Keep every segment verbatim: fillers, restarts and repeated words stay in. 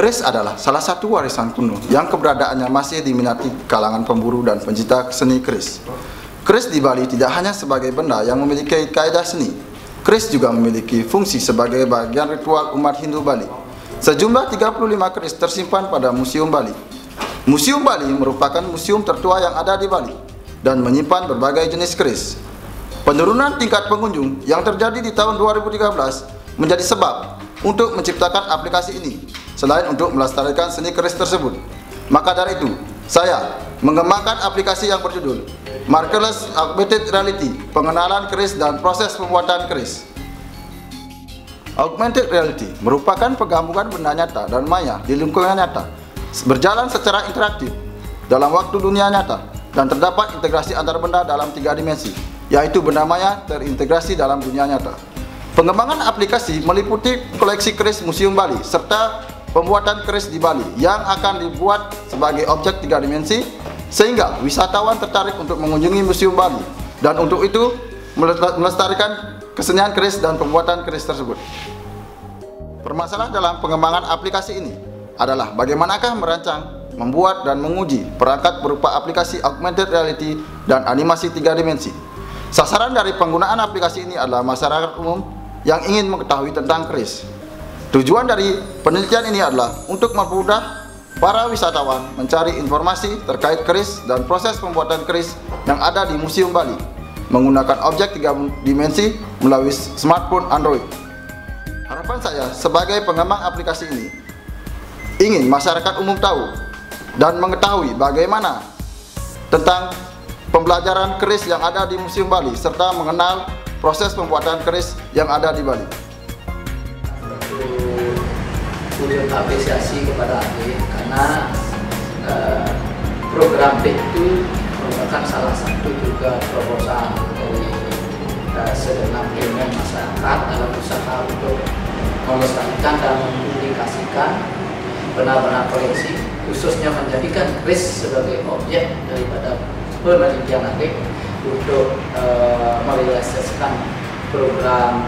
Keris adalah salah satu warisan kuno yang keberadaannya masih diminati kalangan pemburu dan pencinta seni keris. Keris di Bali tidak hanya sebagai benda yang memiliki kaidah seni. Keris juga memiliki fungsi sebagai bagian ritual umat Hindu Bali. Sejumlah tiga puluh lima keris tersimpan pada Museum Bali. Museum Bali merupakan museum tertua yang ada di Bali dan menyimpan berbagai jenis keris. Penurunan tingkat pengunjung yang terjadi di tahun dua ribu tiga belas menjadi sebab untuk menciptakan aplikasi ini, selain untuk melestarikan seni keris tersebut. Maka dari itu, saya mengembangkan aplikasi yang berjudul Markerless Augmented Reality, pengenalan keris dan proses pembuatan keris. Augmented Reality merupakan penggabungan benda nyata dan maya di lingkungan nyata, berjalan secara interaktif dalam waktu dunia nyata, dan terdapat integrasi antar benda dalam tiga dimensi, yaitu benda maya terintegrasi dalam dunia nyata. Pengembangan aplikasi meliputi koleksi keris Museum Bali serta pembuatan keris di Bali yang akan dibuat sebagai objek tiga dimensi sehingga wisatawan tertarik untuk mengunjungi Museum Bali, dan untuk itu melestarikan kesenian keris dan pembuatan keris tersebut. Permasalahan dalam pengembangan aplikasi ini adalah bagaimanakah merancang, membuat dan menguji perangkat berupa aplikasi augmented reality dan animasi tiga dimensi. Sasaran dari penggunaan aplikasi ini adalah masyarakat umum yang ingin mengetahui tentang keris. Tujuan dari penelitian ini adalah untuk mempermudah para wisatawan mencari informasi terkait keris dan proses pembuatan keris yang ada di Museum Bali menggunakan objek tiga dimensi melalui smartphone Android. Harapan saya sebagai pengembang aplikasi ini ingin masyarakat umum tahu dan mengetahui bagaimana tentang pembelajaran keris yang ada di Museum Bali serta mengenal proses pembuatan keris yang ada di Bali. Turut apresiasi kepada Ade karena uh, program B itu merupakan salah satu juga proposal dari uh, segenap elemen masyarakat dalam usaha untuk melestarikan dan mempublikasikan benar-benar koleksi, khususnya menjadikan keris sebagai objek daripada penelitian Ade untuk uh, merealisasikan program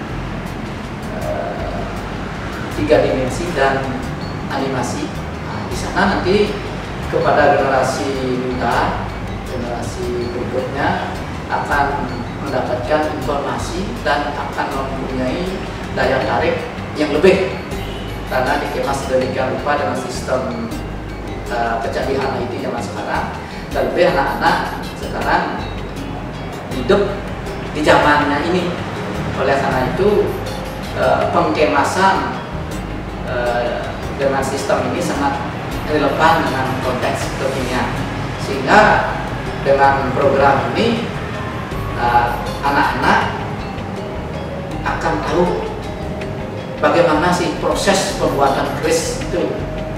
uh, tiga dimensi dan animasi. Nah, di sana nanti kepada generasi muda, generasi berikutnya akan mendapatkan informasi dan akan mempunyai daya tarik yang lebih, karena dikemas sedemikian rupa dengan sistem uh, kecanggihan I T zaman sekarang, dan lebih anak-anak sekarang hidup di zamannya ini. Oleh karena itu uh, pengkemasan uh, dengan sistem ini sangat relevan dengan konteks kekinian, sehingga dengan program ini anak-anak uh, akan tahu bagaimana sih proses pembuatan keris itu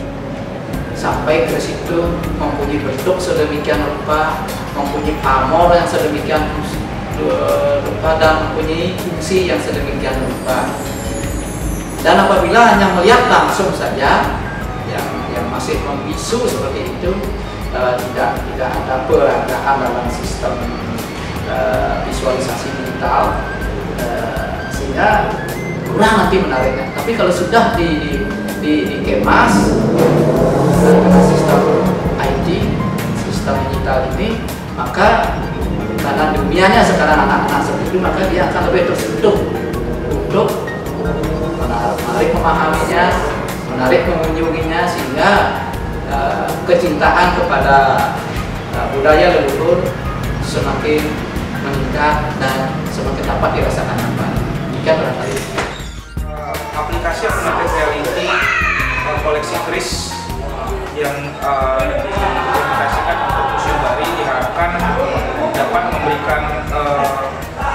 sampai keris itu mempunyai bentuk sedemikian rupa, mempunyai pamor yang sedemikian rupa, dan mempunyai fungsi yang sedemikian rupa. Dan apabila hanya melihat langsung saja, yang yang masih membisu seperti itu, uh, tidak tidak ada peragaan dalam sistem uh, visualisasi digital, uh, sehingga kurang nanti menariknya. Tapi kalau sudah di, di, di, dikemas dengan sistem I T, sistem digital ini, maka karena dunianya sekarang anak-anak seperti itu, maka dia akan lebih tersentuh untuk menarik memahaminya, menarik mengunjunginya, sehingga uh, kecintaan kepada uh, budaya leluhur semakin meningkat dan semakin dapat dirasakan kembali. Demikian barangkali. Uh, aplikasi augmented reality uh, koleksi keris yang uh, diimplementasikan untuk Museum Bali diharapkan dapat memberikan uh,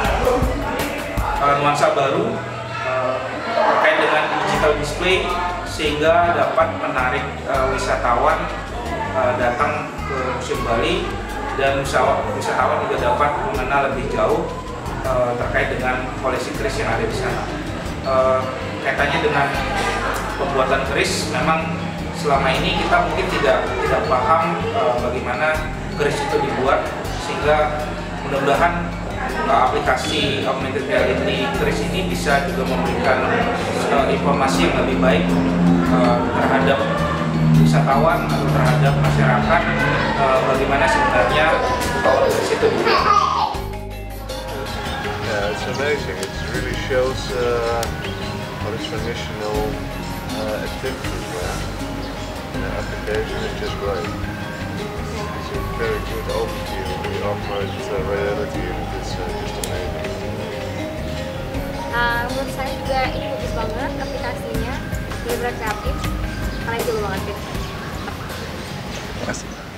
uh, nuansa baru uh, terkait dengan digital display, sehingga dapat menarik uh, wisatawan uh, datang ke Museum Bali, dan wisatawan juga dapat mengenal lebih jauh uh, terkait dengan koleksi keris yang ada di sana. Uh, kaitannya dengan pembuatan keris, memang selama ini kita mungkin tidak tidak paham uh, bagaimana keris itu dibuat, sehingga mudah-mudahan uh, aplikasi augmented reality keris ini bisa juga memberikan uh, informasi yang lebih baik uh, terhadap wisatawan atau terhadap masyarakat uh, bagaimana sebenarnya power kris itu digunakan. Yeah, it's amazing. It really shows uh, what is traditional uh, activities there. The application is just great. It's a very good overview. We offer it uh, reality and it's uh, just amazing. Uh, menurut saya juga ini bagus banget aplikasinya, benar-benar kreatif, kalian juga banget. Terima kasih.